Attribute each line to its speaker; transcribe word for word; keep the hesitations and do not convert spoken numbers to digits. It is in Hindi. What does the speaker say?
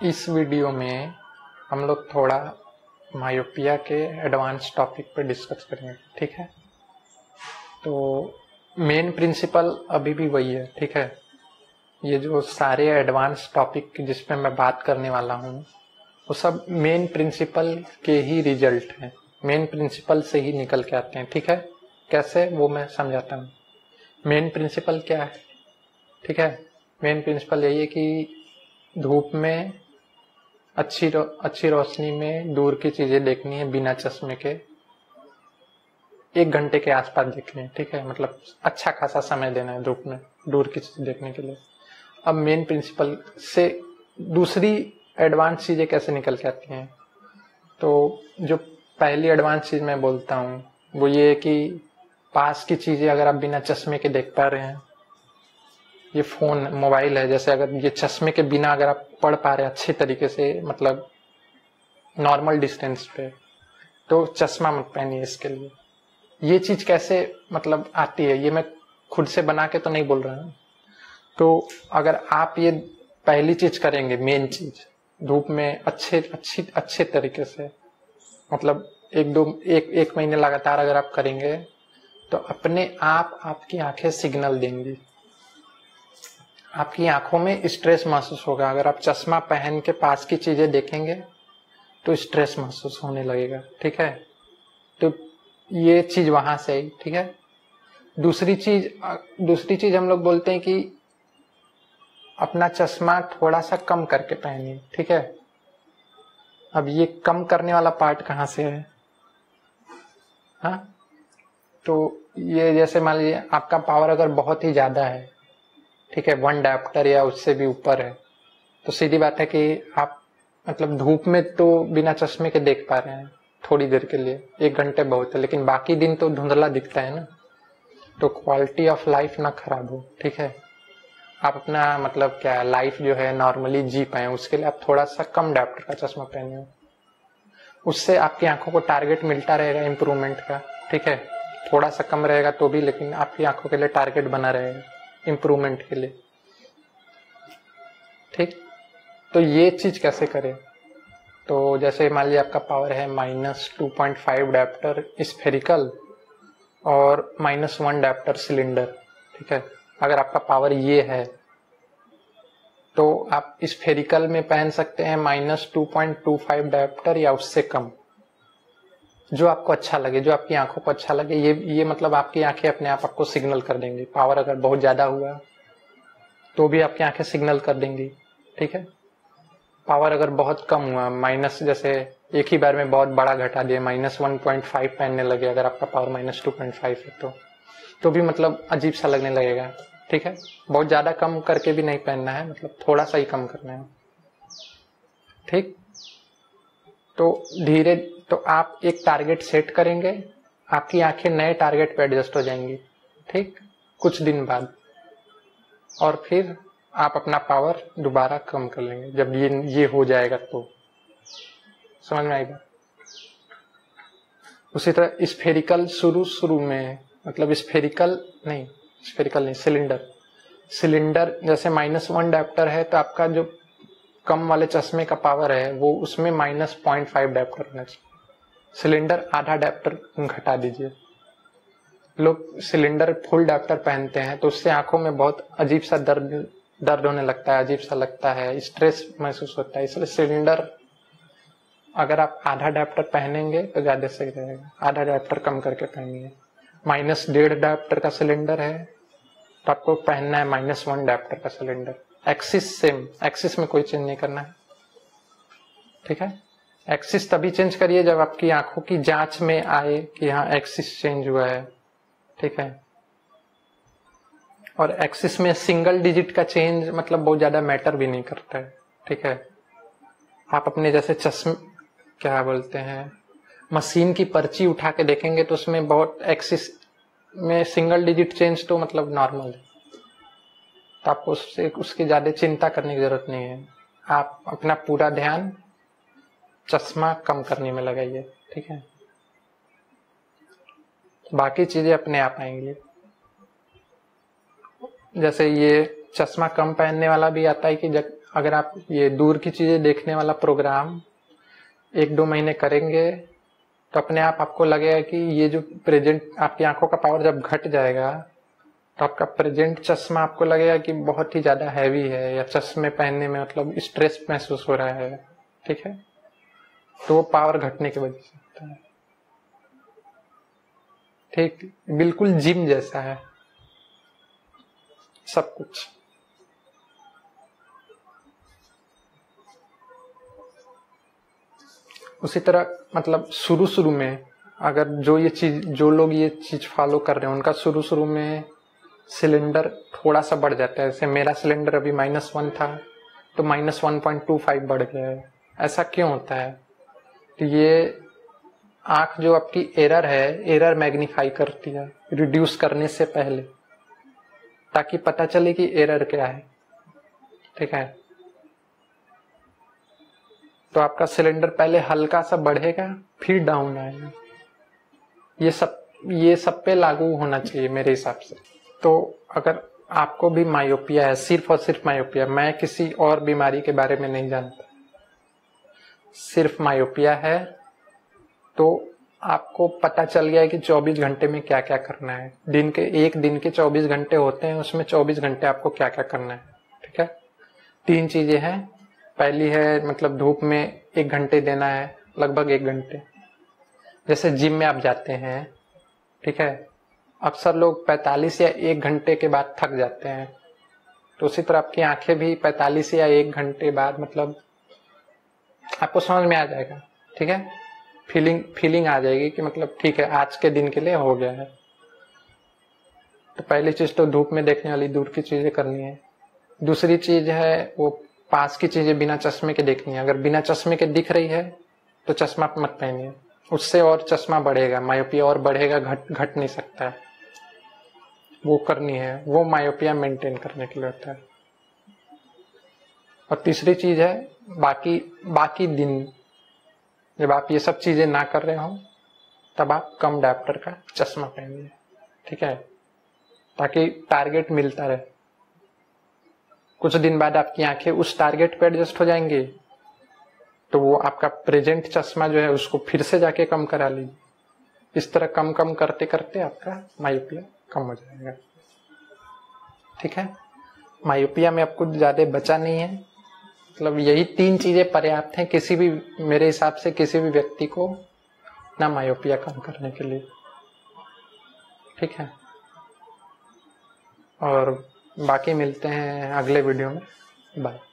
Speaker 1: इस वीडियो में हम लोग थोड़ा मायोपिया के एडवांस टॉपिक पे डिस्कस करेंगे, ठीक है। तो मेन प्रिंसिपल अभी भी वही है, ठीक है। ये जो सारे एडवांस टॉपिक जिस पे मैं बात करने वाला हूँ वो सब मेन प्रिंसिपल के ही रिजल्ट हैं, मेन प्रिंसिपल से ही निकल के आते हैं, ठीक है। कैसे, वो मैं समझाता हूँ। मेन प्रिंसिपल क्या है, ठीक है। मेन प्रिंसिपल यही है कि धूप में अच्छी रो, अच्छी रोशनी में दूर की चीजें देखनी है बिना चश्मे के, एक घंटे के आसपास देखनी है, ठीक है। मतलब अच्छा खासा समय देना है धूप में दूर की चीज देखने के लिए। अब मेन प्रिंसिपल से दूसरी एडवांस चीजें कैसे निकल के आती हैं, तो जो पहली एडवांस चीज मैं बोलता हूँ वो ये है कि पास की चीजें अगर आप बिना चश्मे के देख पा रहे हैं, ये फोन मोबाइल है, जैसे अगर ये चश्मे के बिना अगर आप पढ़ पा रहे हैं अच्छे तरीके से, मतलब नॉर्मल डिस्टेंस पे, तो चश्मा मत पहनिए इसके लिए। ये चीज कैसे मतलब आती है, ये मैं खुद से बना के तो नहीं बोल रहा हूँ। तो अगर आप ये पहली चीज करेंगे, मेन चीज, धूप में अच्छे अच्छी अच्छे तरीके से, मतलब एक दो एक एक महीने लगातार अगर आप करेंगे तो अपने आप आपकी आंखें सिग्नल देंगी, आपकी आंखों में स्ट्रेस महसूस होगा। अगर आप चश्मा पहन के पास की चीजें देखेंगे तो स्ट्रेस महसूस होने लगेगा, ठीक है। तो ये चीज वहां से आई, ठीक है। दूसरी चीज दूसरी चीज हम लोग बोलते हैं कि अपना चश्मा थोड़ा सा कम करके पहनिए, ठीक है। अब ये कम करने वाला पार्ट कहाँ से है, हाँ। तो ये जैसे मान लीजिए आपका पावर अगर बहुत ही ज्यादा है, ठीक है, वन डायोप्टर या उससे भी ऊपर है, तो सीधी बात है कि आप मतलब धूप में तो बिना चश्मे के देख पा रहे हैं थोड़ी देर के लिए, एक घंटे बहुत है, लेकिन बाकी दिन तो धुंधला दिखता है ना। तो क्वालिटी ऑफ लाइफ ना खराब हो, ठीक है। आप अपना मतलब क्या लाइफ जो है नॉर्मली जी पाए, उसके लिए आप थोड़ा सा कम डायोप्टर का चश्मा पहनिए। उससे आपकी आंखों को टारगेट मिलता रहेगा इम्प्रूवमेंट का, ठीक है। थोड़ा सा कम रहेगा तो भी, लेकिन आपकी आंखों के लिए टारगेट बना रहेगा इम्प्रूवमेंट के लिए, ठीक। तो ये चीज कैसे करें, तो जैसे मान लीजिए आपका पावर है minus two point five dioptre spherical और माइनस वन डायोप्टर सिलेंडर, ठीक है। अगर आपका पावर ये है तो आप स्फेरिकल में पहन सकते हैं minus two point two five dioptre या उससे कम, जो आपको अच्छा लगे, जो आपकी आंखों को अच्छा लगे। ये ये मतलब आपकी आंखें अपने आप आपको सिग्नल कर देंगी। पावर अगर बहुत ज्यादा हुआ तो भी आपकी आंखें सिग्नल कर देंगी, ठीक है। पावर अगर बहुत कम हुआ, माइनस जैसे एक ही बार में बहुत बड़ा घटा दिया, माइनस वन पॉइंट फाइव पहनने लगे, अगर आपका power minus two point five है तो तो भी मतलब अजीब सा लगने लगेगा, ठीक है। बहुत ज्यादा कम करके भी नहीं पहनना है, मतलब थोड़ा सा ही कम करना है, ठीक। तो धीरे तो आप एक टारगेट सेट करेंगे, आपकी आंखें नए टारगेट पे एडजस्ट हो जाएंगी, ठीक, कुछ दिन बाद। और फिर आप अपना पावर दोबारा कम कर लेंगे जब ये ये हो जाएगा, तो समझ में आएगा। उसी तरह स्फेरिकल शुरू शुरू में, मतलब स्फेरिकल नहीं स्फेरिकल नहीं सिलेंडर सिलेंडर जैसे माइनस वन डायोप्टर है तो आपका जो कम वाले चश्मे का पावर है वो उसमें माइनस पॉइंट फाइव डायोप्टर होना चाहिए। सिलेंडर आधा डायोप्टर घटा दीजिए। लोग सिलेंडर फुल डायोप्टर पहनते हैं तो उससे आंखों में बहुत अजीब सा दर्द दर्द होने लगता है, अजीब सा लगता है, स्ट्रेस महसूस होता है। इसलिए सिलेंडर अगर आप आधा डायोप्टर पहनेंगे तो ज्यादा सही रहेगा, आधा डायोप्टर कम करके पहनिए। माइनस डेढ़ डायोप्टर का सिलेंडर है तो आपको पहनना है माइनस वन डायोप्टर का सिलेंडर। एक्सिस सेम, एक्सिस में कोई चेंज नहीं करना है, ठीक है। एक्सिस तभी चेंज करिए जब आपकी आंखों की जांच में आए कि हाँ एक्सिस चेंज हुआ है, ठीक है। और एक्सिस में सिंगल डिजिट का चेंज मतलब बहुत ज्यादा मैटर भी नहीं करता है, ठीक है। आप अपने जैसे चश्मे क्या बोलते हैं मशीन की पर्ची उठा के देखेंगे तो उसमें बहुत एक्सिस में सिंगल डिजिट चेंज तो मतलब नॉर्मल है, तो आपको उससे उसकी ज्यादा चिंता करने की जरूरत नहीं है। आप अपना पूरा ध्यान चश्मा कम करने में लगाइए, ठीक है। बाकी चीजें अपने आप आएंगी। जैसे ये चश्मा कम पहनने वाला भी आता है कि जब अगर आप ये दूर की चीजें देखने वाला प्रोग्राम एक दो महीने करेंगे तो अपने आप आपको लगेगा कि ये जो प्रेजेंट आपकी आंखों का पावर जब घट जाएगा तो आपका प्रेजेंट चश्मा आपको लगेगा कि बहुत ही ज्यादा हैवी है, या चश्मे पहनने में मतलब स्ट्रेस महसूस हो रहा है, ठीक है। तो वो पावर घटने की वजह से होता है, ठीक। बिल्कुल जिम जैसा है सब कुछ। उसी तरह मतलब शुरू शुरू में अगर जो ये चीज जो लोग ये चीज फॉलो कर रहे हैं उनका शुरू शुरू में सिलेंडर थोड़ा सा बढ़ जाता है। जैसे मेरा सिलेंडर अभी माइनस वन था तो minus one point two five बढ़ गया है। ऐसा क्यों होता है? तो ये आंख जो आपकी एरर है, एरर मैग्नीफाई करती है रिड्यूस करने से पहले, ताकि पता चले कि एरर क्या है, ठीक है। तो आपका सिलेंडर पहले हल्का सा बढ़ेगा फिर डाउन आएगा। ये सब ये सब पे लागू होना चाहिए मेरे हिसाब से। तो अगर आपको भी मायोपिया है, सिर्फ और सिर्फ मायोपिया, मैं किसी और बीमारी के बारे में नहीं जानता, सिर्फ मायोपिया है, तो आपको पता चल गया है कि चौबीस घंटे में क्या क्या करना है। दिन के एक दिन के चौबीस घंटे होते हैं, उसमें चौबीस घंटे आपको क्या क्या करना है, ठीक है। तीन चीजें हैं। पहली है मतलब धूप में एक घंटे देना है, लगभग एक घंटे। जैसे जिम में आप जाते हैं, ठीक है, अक्सर लोग पैंतालीस या एक घंटे के बाद थक जाते हैं। तो उसी तरह आपकी आंखें भी पैंतालीस या एक घंटे बाद मतलब आपको समझ में आ जाएगा, ठीक है। फीलिंग फीलिंग आ जाएगी कि मतलब ठीक है आज के दिन के लिए हो गया है। तो पहली चीज तो धूप में देखने वाली दूर की चीजें करनी है। दूसरी चीज है वो पास की चीजें बिना चश्मे के देखनी है। अगर बिना चश्मे के दिख रही है तो चश्मा मत पहनिए, उससे और चश्मा बढ़ेगा, मायोपिया और बढ़ेगा, घट घट नहीं सकता है। वो करनी है, वो मायोपिया मेंटेन करने के लिए होता है। और तीसरी चीज है बाकी बाकी दिन जब आप ये सब चीजें ना कर रहे हो तब आप कम डायप्टर का चश्मा पहनिए, ठीक है, ताकि टारगेट मिलता रहे। कुछ दिन बाद आपकी आंखें उस टारगेट पे एडजस्ट हो जाएंगी, तो वो आपका प्रेजेंट चश्मा जो है उसको फिर से जाके कम करा लीजिए। इस तरह कम कम करते करते आपका मायोपिया कम हो जाएगा, ठीक है। मायोपिया में आपको ज्यादा बचा नहीं है, मतलब यही तीन चीजें पर्याप्त हैं किसी भी, मेरे हिसाब से किसी भी व्यक्ति को ना मायोपिया कम करने के लिए, ठीक है। और बाकी मिलते हैं अगले वीडियो में, बाय।